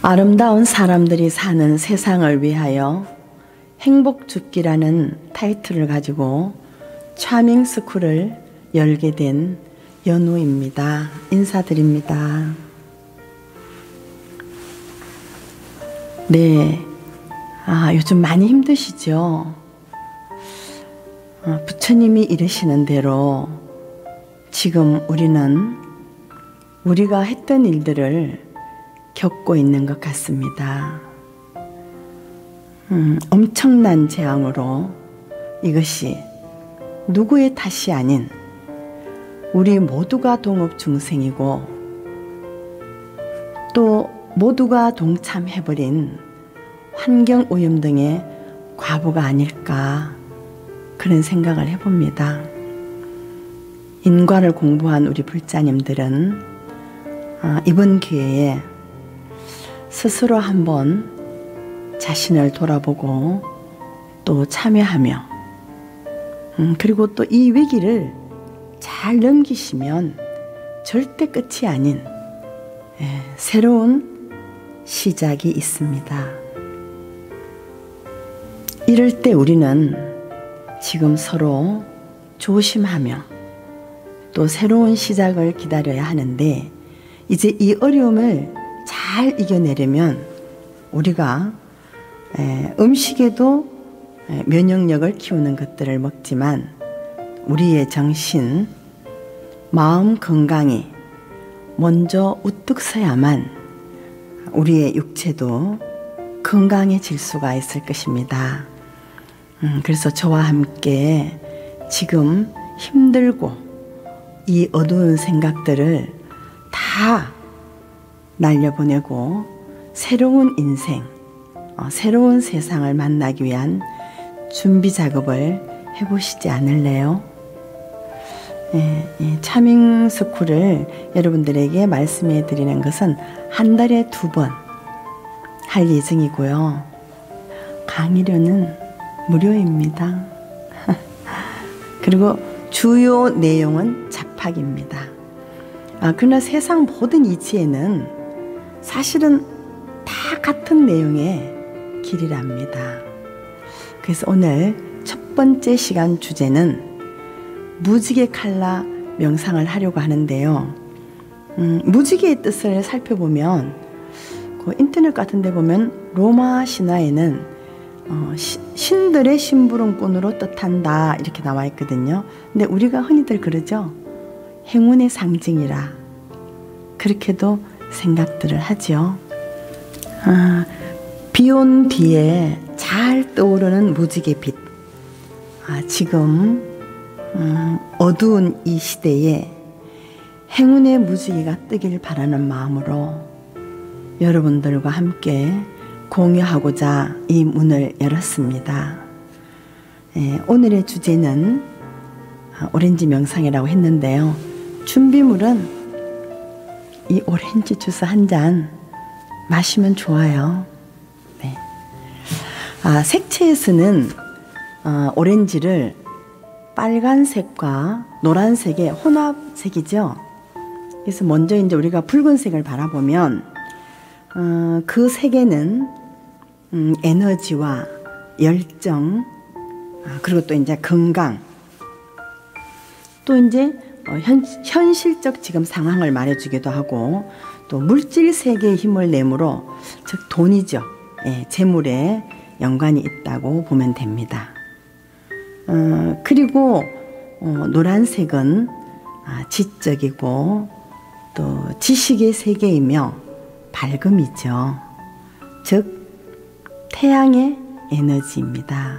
아름다운 사람들이 사는 세상을 위하여 행복죽기라는 타이틀을 가지고 차밍 스쿨을 열게 된 연우입니다. 인사드립니다. 네, 요즘 많이 힘드시죠? 부처님이 이르시는 대로 지금 우리는 우리가 했던 일들을 겪고 있는 것 같습니다. 엄청난 재앙으로 이것이 누구의 탓이 아닌 우리 모두가 동업 중생이고 또 모두가 동참해버린 환경오염 등의 과보가 아닐까 그런 생각을 해봅니다. 인과를 공부한 우리 불자님들은 이번 기회에 스스로 한번 자신을 돌아보고 또 참여하며 그리고 또 이 위기를 잘 넘기시면 절대 끝이 아닌 새로운 시작이 있습니다. 이럴 때 우리는 지금 서로 조심하며 또 새로운 시작을 기다려야 하는데 이제 이 어려움을 잘 이겨내려면 우리가 음식에도 면역력을 키우는 것들을 먹지만 우리의 정신, 마음 건강이 먼저 우뚝 서야만 우리의 육체도 건강해질 수가 있을 것입니다. 그래서 저와 함께 지금 힘들고 이 어두운 생각들을 다 날려보내고 새로운 인생, 새로운 세상을 만나기 위한 준비 작업을 해보시지 않을래요? 차밍 스쿨을 여러분들에게 말씀해 드리는 것은 한 달에 2번 할 예정이고요. 강의료는 무료입니다. 그리고 주요 내용은 잡학입니다. 그러나 세상 모든 이치에는 사실은 다 같은 내용의 길이랍니다. 그래서 오늘 첫 번째 시간 주제는 무지개 칼라 명상을 하려고 하는데요. 무지개의 뜻을 살펴보면 그 인터넷 같은 데 보면 로마 신화에는 신들의 심부름꾼으로 뜻한다 이렇게 나와 있거든요. 근데 우리가 흔히들 그러죠. 행운의 상징이라 그렇게도 생각들을 하죠. 비 온 뒤에 잘 떠오르는 무지개빛. 지금 어두운 이 시대에 행운의 무지개가 뜨길 바라는 마음으로 여러분들과 함께 공유하고자 이 문을 열었습니다. 오늘의 주제는 오렌지 명상이라고 했는데요. 준비물은 이 오렌지 주스 한 잔 마시면 좋아요. 네. 색채에서는 오렌지를 빨간색과 노란색의 혼합색이죠. 그래서 먼저 이제 우리가 붉은색을 바라보면 그 색에는 에너지와 열정 그리고 또 이제 건강 또 이제 현실적 지금 상황을 말해주기도 하고 또 물질 세계의 힘을 내므로 즉 돈이죠. 재물에 연관이 있다고 보면 됩니다. 그리고 노란색은 지적이고 또 지식의 세계이며 밝음이죠. 즉 태양의 에너지입니다.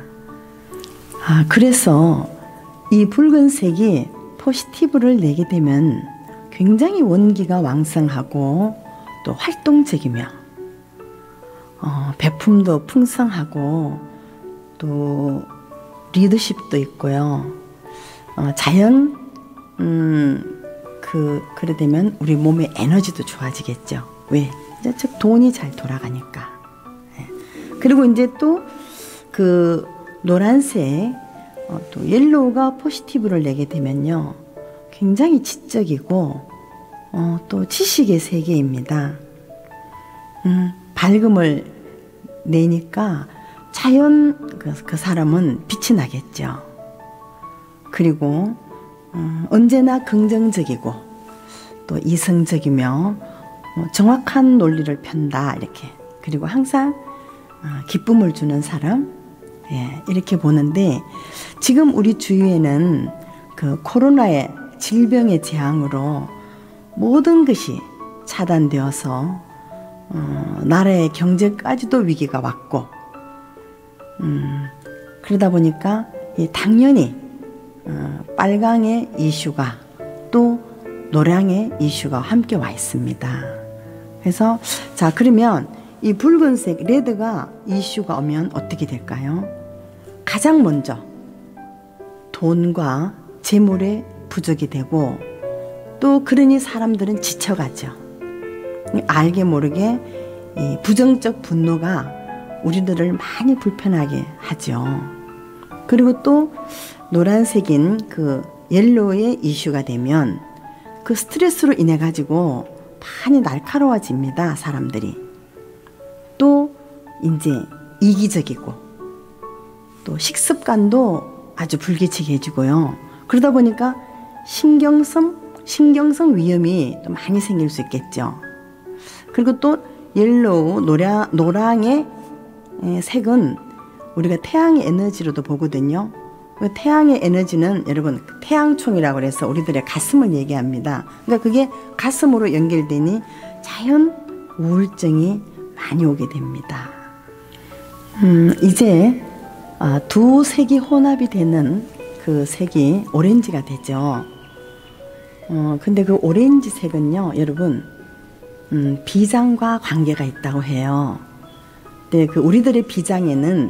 그래서 이 붉은색이 포지티브를 내게 되면 굉장히 원기가 왕성하고 또 활동적이며 배품도 풍성하고 또 리더십도 있고요. 자연 그래 되면 우리 몸의 에너지도 좋아지겠죠. 왜? 즉 돈이 잘 돌아가니까. 그리고 이제 또 그 노란색 또 옐로우가 포지티브를 내게 되면요. 굉장히 지적이고 또 지식의 세계입니다. 밝음을 내니까 자연 그 사람은 빛이 나겠죠. 그리고 언제나 긍정적이고 또 이성적이며 정확한 논리를 편다 이렇게. 그리고 항상 기쁨을 주는 사람, 예, 이렇게 보는데 지금 우리 주위에는 그 코로나의 질병의 재앙으로 모든 것이 차단되어서 나라의 경제까지도 위기가 왔고 그러다 보니까 당연히 빨강의 이슈가 또 노량의 이슈가 함께 와 있습니다. 그래서 자, 그러면 이 붉은색 레드가 이슈가 오면 어떻게 될까요? 가장 먼저 돈과 재물의 부족이 되고 또 그러니 사람들은 지쳐가죠. 알게 모르게 이 부정적 분노가 우리들을 많이 불편하게 하죠. 그리고 또 노란색인 그 옐로우의 이슈가 되면 그 스트레스로 인해 가지고 많이 날카로워집니다. 사람들이. 또 이제 이기적이고 또 식습관도 아주 불규칙해 해주고요. 그러다 보니까 신경성 위험이 또 많이 생길 수 있겠죠. 그리고 또 옐로우, 노랑의 색은 우리가 태양의 에너지로도 보거든요. 태양의 에너지는 여러분 태양총이라고 해서 우리들의 가슴을 얘기합니다. 그러니까 그게 가슴으로 연결되니 자연 우울증이 많이 오게 됩니다. 이제 두 색이 혼합이 되는 그 색이 오렌지가 되죠. 근데 그 오렌지 색은요, 여러분, 비장과 관계가 있다고 해요. 근데 그 우리들의 비장에는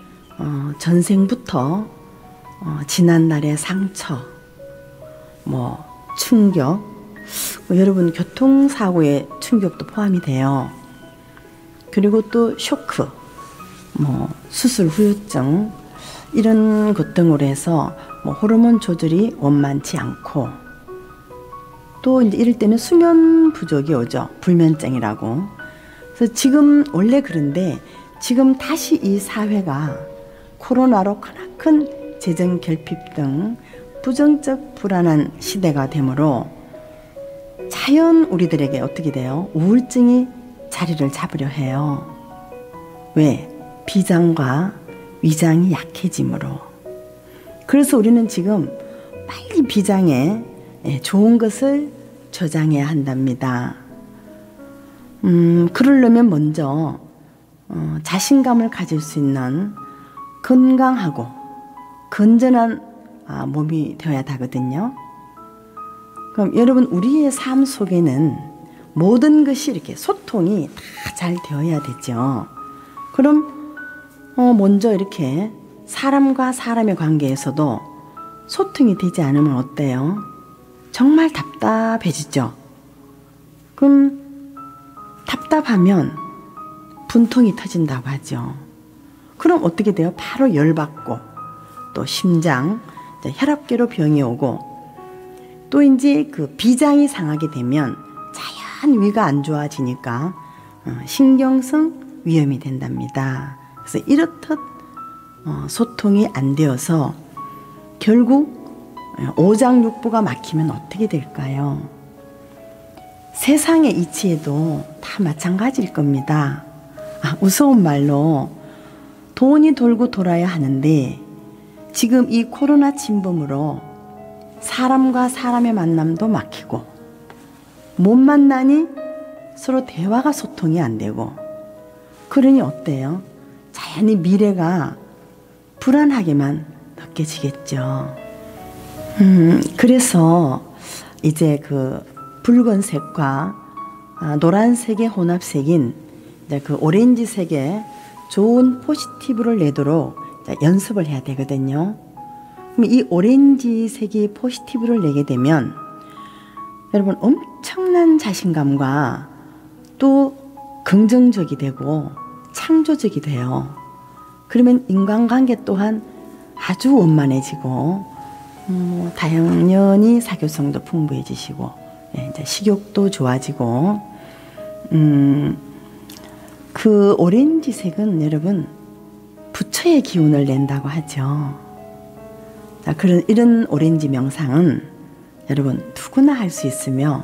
전생부터 지난날의 상처, 뭐 충격, 여러분 교통사고의 충격도 포함이 돼요. 그리고 또 쇼크, 뭐 수술 후유증 이런 것 등으로 해서 뭐 호르몬 조절이 원만치 않고 또 이제 이럴 때는 수면 부족이 오죠. 불면증이라고. 그래서 지금 원래 그런데 지금 다시 이 사회가 코로나로 크나큰 재정 결핍 등 부정적 불안한 시대가 되므로 자연 우리들에게 어떻게 돼요? 우울증이 자리를 잡으려 해요. 왜? 비장과 위장이 약해지므로. 그래서 우리는 지금 빨리 비장에 좋은 것을 저장해야 한답니다. 그러려면 먼저 자신감을 가질 수 있는 건강하고 건전한 몸이 되어야 하거든요. 그럼 여러분 우리의 삶 속에는 모든 것이 이렇게 소통이 다 잘 되어야 되죠. 그럼 먼저 이렇게 사람과 사람의 관계에서도 소통이 되지 않으면 어때요? 정말 답답해지죠. 그럼 답답하면 분통이 터진다고 하죠. 그럼 어떻게 돼요? 바로 열받고 또 심장, 혈압계로 병이 오고 또 이제 그 비장이 상하게 되면 자연 위가 안 좋아지니까 신경성 위험이 된답니다. 그래서 이렇듯 소통이 안 되어서 결국 오장육부가 막히면 어떻게 될까요? 세상의 이치에도 다 마찬가지일 겁니다. 무서운 말로 돈이 돌고 돌아야 하는데 지금 이 코로나 침범으로 사람과 사람의 만남도 막히고 못 만나니 서로 대화가 소통이 안 되고 그러니 어때요? 자연히 미래가 불안하게만 느껴지겠죠. 그래서 이제 그 붉은색과 노란색의 혼합색인 이제 그 오렌지색의 좋은 포지티브를 내도록 연습을 해야 되거든요. 그럼 이 오렌지색이 포지티브를 내게 되면 여러분 엄청난 자신감과 또 긍정적이 되고 창조적이 돼요. 그러면 인간관계 또한 아주 원만해지고 당연히 사교성도 풍부해지시고 이제 식욕도 좋아지고 그 오렌지색은 여러분 부처의 기운을 낸다고 하죠. 자, 이런 오렌지 명상은 여러분 누구나 할 수 있으며,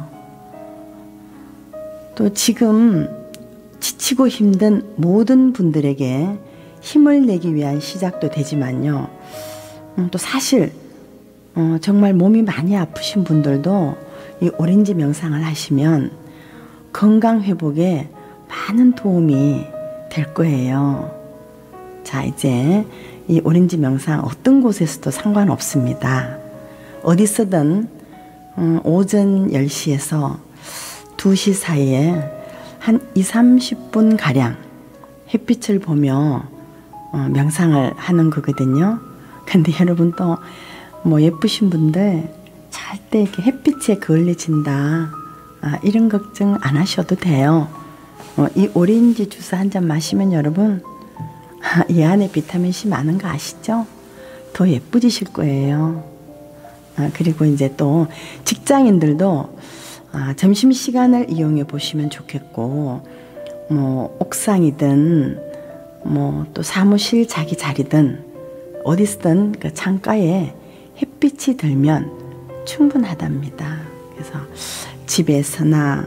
또 지금 지치고 힘든 모든 분들에게 힘을 내기 위한 시작도 되지만요. 또 사실 정말 몸이 많이 아프신 분들도 이 오렌지 명상을 하시면 건강 회복에 많은 도움이 될 거예요. 자, 이제 이 오렌지 명상 어떤 곳에서도 상관없습니다. 어디서든 오전 10시에서 2시 사이에 한 20-30분 가량 햇빛을 보며 명상을 하는 거거든요. 근데 여러분 또 뭐 예쁘신 분들 절대 이렇게 햇빛에 그을려진다, 이런 걱정 안 하셔도 돼요. 이 오렌지 주스 한 잔 마시면 여러분 이 안에 비타민C 많은 거 아시죠? 더 예뻐지실 거예요. 그리고 이제 또 직장인들도 점심시간을 이용해 보시면 좋겠고, 뭐 옥상이든 뭐 또 사무실 자기 자리든 어디서든 그 창가에 햇빛이 들면 충분하답니다. 그래서 집에서나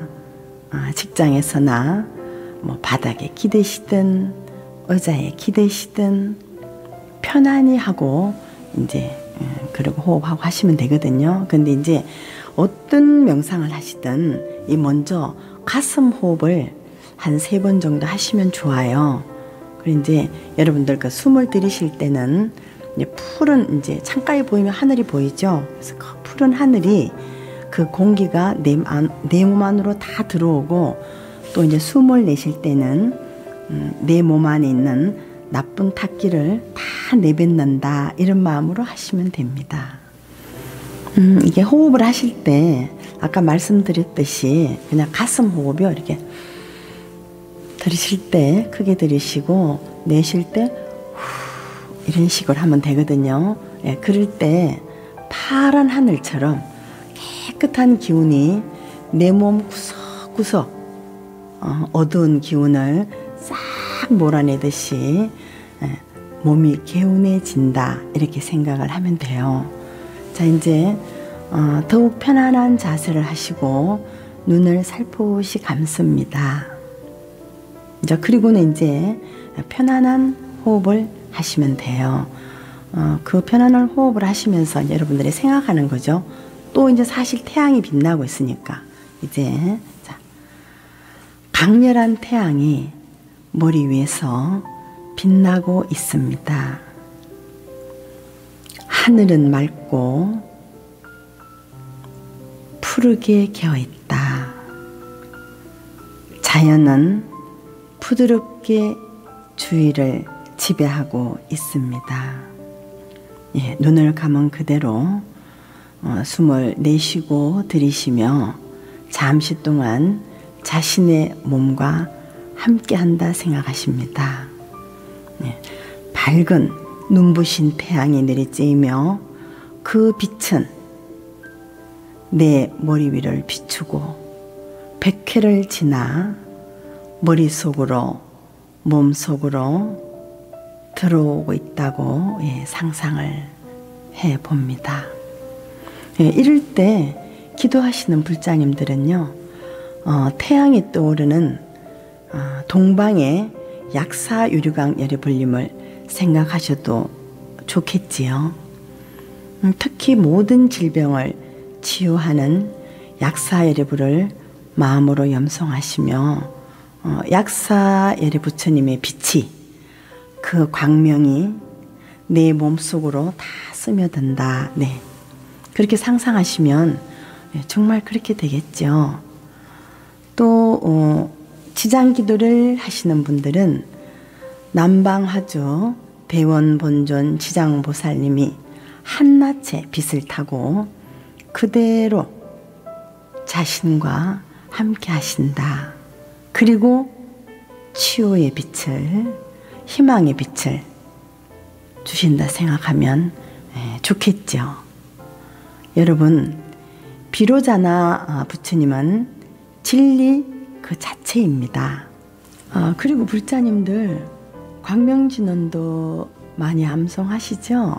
직장에서나 뭐 바닥에 기대시든 의자에 기대시든 편안히 하고 이제 그리고 호흡하고 하시면 되거든요. 근데 이제 어떤 명상을 하시든 이 먼저 가슴 호흡을 한 3번 정도 하시면 좋아요. 그리고 이제 여러분들 그 숨을 들이쉴 때는 이제 푸른, 이제 창가에 보이면 하늘이 보이죠. 그래서 그 푸른 하늘이 그 공기가 내 몸 안으로 다 들어오고, 또 이제 숨을 내쉴 때는 내 몸 안에 있는 나쁜 탁기를 다 내뱉는다, 이런 마음으로 하시면 됩니다. 이게 호흡을 하실 때 아까 말씀드렸듯이 그냥 가슴 호흡이요. 이렇게 들이쉴 때 크게 들이쉬고 내쉴 때 이런 식으로 하면 되거든요. 예, 그럴 때 파란 하늘처럼 깨끗한 기운이 내 몸 구석구석 어두운 기운을 싹 몰아내듯이 몸이 개운해진다, 이렇게 생각을 하면 돼요. 자, 이제 더욱 편안한 자세를 하시고 눈을 살포시 감습니다. 자, 그리고는 이제 편안한 호흡을 하시면 돼요. 그 편안한 호흡을 하시면서 여러분들이 생각하는 거죠. 또 이제 사실 태양이 빛나고 있으니까 이제 자, 강렬한 태양이 머리 위에서 빛나고 있습니다. 하늘은 맑고 푸르게 개어있다. 자연은 부드럽게 주위를 지배하고 있습니다. 예, 눈을 감은 그대로 숨을 내쉬고 들이쉬며 잠시 동안 자신의 몸과 함께한다 생각하십니다. 예, 밝은 눈부신 태양이 내리쬐이며 그 빛은 내 머리 위를 비추고 100회를 지나 머릿속으로, 몸속으로 들어오고 있다고 상상을 해봅니다. 이럴 때 기도하시는 불자님들은요, 태양이 떠오르는 동방의 약사유류강 열애불림을 생각하셔도 좋겠지요. 특히 모든 질병을 치유하는 약사열애불을 마음으로 염송하시며 약사열애 부처님의 빛이, 그 광명이 내 몸속으로 다 스며든다. 네, 그렇게 상상하시면 정말 그렇게 되겠죠. 또 지장기도를 하시는 분들은 남방화주 대원본존 지장보살님이 한낱의 빛을 타고 그대로 자신과 함께 하신다. 그리고 치유의 빛을, 희망의 빛을 주신다 생각하면 좋겠죠. 여러분, 비로자나 부처님은 진리 그 자체입니다. 그리고 불자님들 광명진원도 많이 암송하시죠?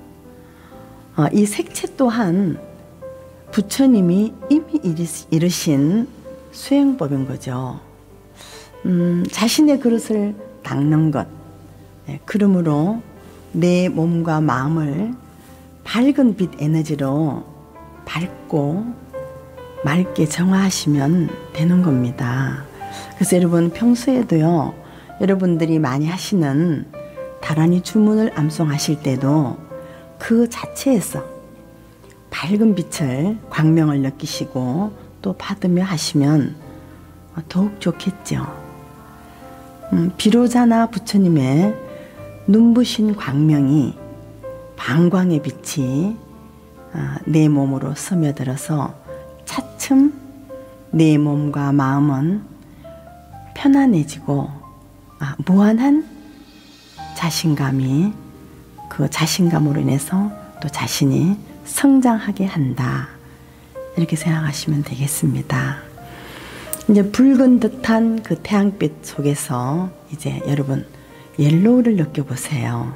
이 색채 또한 부처님이 이미 이르신 수행법인 거죠. 자신의 그릇을 닦는 것. 그러므로 내 몸과 마음을 밝은 빛 에너지로 밝고 맑게 정화하시면 되는 겁니다. 그래서 여러분 평소에도요, 여러분들이 많이 하시는 다란이 주문을 암송하실 때도 그 자체에서 밝은 빛을, 광명을 느끼시고 또 받으며 하시면 더욱 좋겠죠. 비로자나 부처님의 눈부신 광명이 방광의 빛이 내 몸으로 스며들어서 차츰 내 몸과 마음은 편안해지고 무한한 자신감이, 그 자신감으로 인해서 또 자신이 성장하게 한다. 이렇게 생각하시면 되겠습니다. 이제 붉은 듯한 그 태양빛 속에서 이제 여러분 옐로우를 느껴보세요.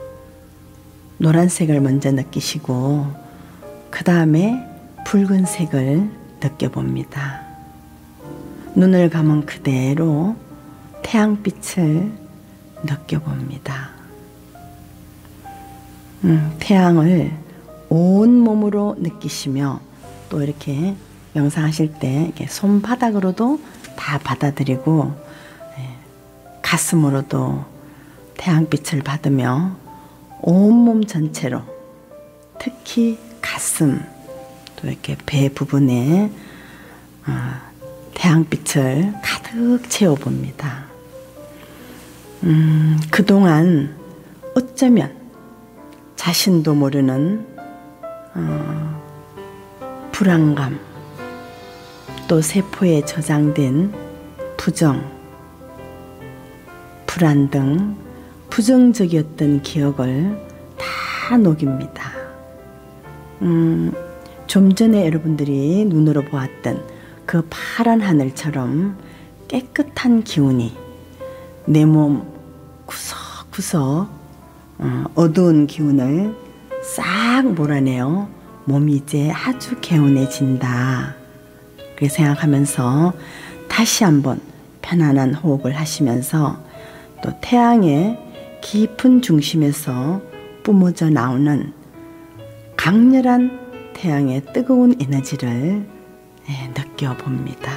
노란색을 먼저 느끼시고 그 다음에 붉은색을 느껴봅니다. 눈을 감은 그대로 태양빛을 느껴봅니다. 태양을 온 몸으로 느끼시며 또 이렇게 명상하실 때 이렇게 손바닥으로도 다 받아들이고 가슴으로도 태양빛을 받으며 온몸 전체로, 특히 가슴 또 이렇게 배 부분에 태양빛을 가득 채워봅니다. 그동안 어쩌면 자신도 모르는 불안감, 또 세포에 저장된 부정, 불안 등 부정적이었던 기억을 다 녹입니다. 좀 전에 여러분들이 눈으로 보았던 그 파란 하늘처럼 깨끗한 기운이 내 몸 구석구석 어두운 기운을 싹 몰아내어 몸이 이제 아주 개운해진다. 그렇게 생각하면서 다시 한번 편안한 호흡을 하시면서 또 태양의 깊은 중심에서 뿜어져 나오는 강렬한 태양의 뜨거운 에너지를 느껴봅니다.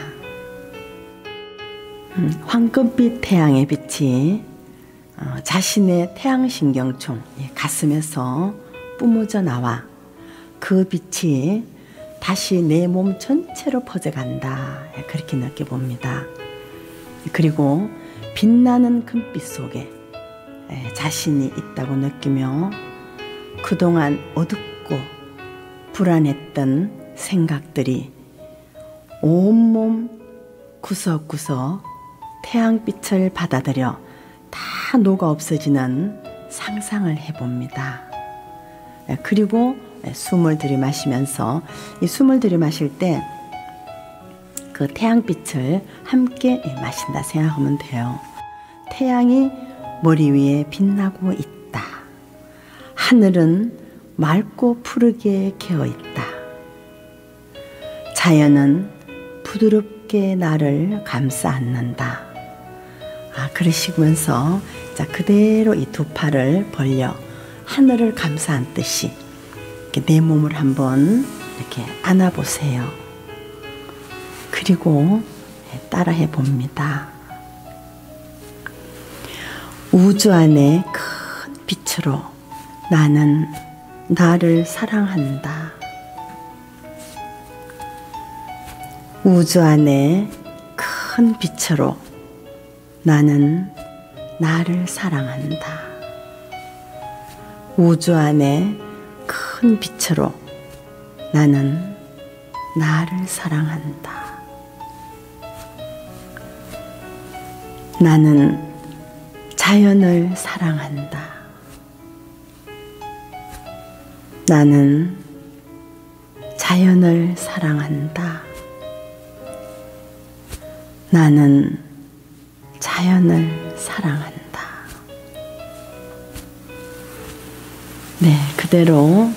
황금빛 태양의 빛이 자신의 태양신경총 가슴에서 뿜어져 나와 그 빛이 다시 내 몸 전체로 퍼져간다. 그렇게 느껴봅니다. 그리고 빛나는 금빛 속에 자신이 있다고 느끼며 그동안 어둡고 불안했던 생각들이 온몸 구석구석 태양빛을 받아들여 다 녹아 없어지는 상상을 해봅니다. 그리고 숨을 들이마시면서 이 숨을 들이마실 때 그 태양빛을 함께 마신다 생각하면 돼요. 태양이 머리 위에 빛나고 있다. 하늘은 맑고 푸르게 개어 있다. 자연은 부드럽게 나를 감싸 안는다. 그러시면서 자, 그대로 이 두 팔을 벌려 하늘을 감싸 안듯이 이렇게 내 몸을 한번 이렇게 안아보세요. 그리고 따라해 봅니다. 우주 안에 큰 빛으로 나는 나를 사랑한다. 우주 안에 큰 빛으로 나는 나를 사랑한다. 우주 안에 큰 빛으로 나는 나를 사랑한다. 나는 자연을 사랑한다. 나는 자연을 사랑한다. 나는 자연을 사랑한다. 네, 그대로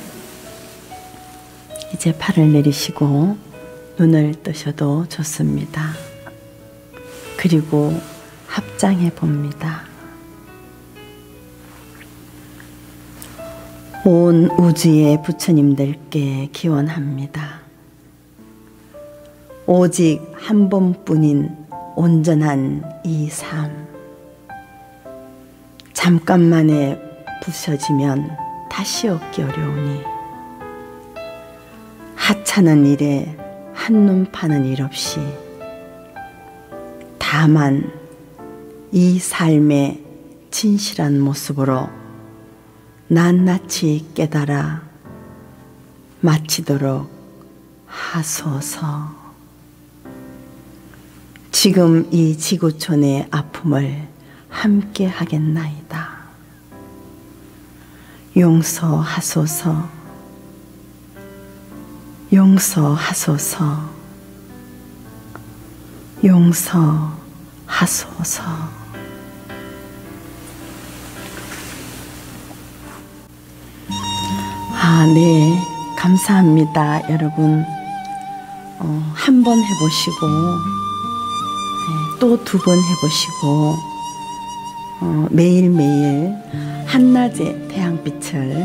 이제 팔을 내리시고 눈을 뜨셔도 좋습니다. 그리고 합장해 봅니다. 온 우주의 부처님들께 기원합니다. 오직 한 번뿐인 온전한 이 삶, 잠깐만에 부서지면 다시 얻기 어려우니 하찮은 일에 한눈 파는 일 없이 다만 이 삶의 진실한 모습으로 낱낱이 깨달아 마치도록 하소서. 지금 이 지구촌의 아픔을 함께 하겠나이다. 용서하소서. 용서하소서. 용서하소서. 네, 감사합니다. 여러분, 한 번 해보시고 또 두 번 해보시고 매일매일 한낮의 태양빛을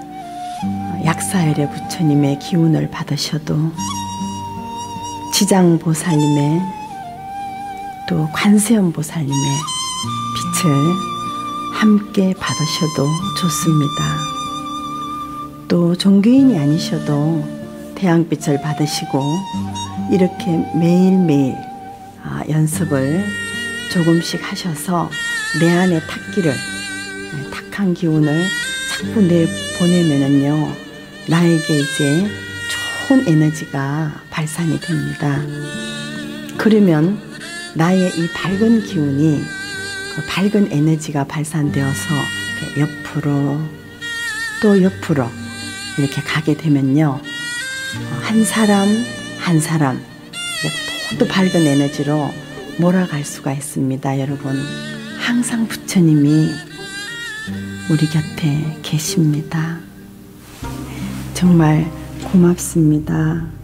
약사열의 부처님의 기운을 받으셔도 지장보살님의 또 관세음보살님의 빛을 함께 받으셔도 좋습니다. 또 종교인이 아니셔도 태양빛을 받으시고 이렇게 매일매일 연습을 조금씩 하셔서 내 안에 탁기를, 탁한 기운을 자꾸 내보내면은요, 나에게 이제 좋은 에너지가 발산이 됩니다. 그러면 나의 이 밝은 기운이, 그 밝은 에너지가 발산되어서 옆으로 또 옆으로 이렇게 가게 되면요, 한 사람 한 사람 모두 밝은 에너지로 몰아갈 수가 있습니다. 여러분, 항상 부처님이 우리 곁에 계십니다. 정말 고맙습니다.